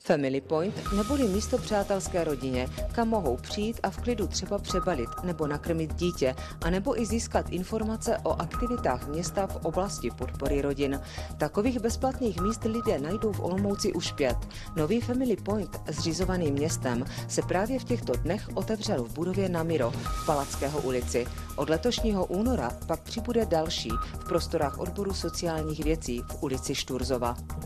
Family Point neboli místo přátelské rodině, kam mohou přijít a v klidu třeba přebalit nebo nakrmit dítě, anebo i získat informace o aktivitách města v oblasti podpory rodin. Takových bezplatných míst lidé najdou v Olomouci už 5. Nový Family Point, zřizovaný městem, se právě v těchto dnech otevřel v budově Na Miro v Palackého ulici. Od letošního února pak přibude další v prostorách odboru sociálních věcí v ulici Šturzova.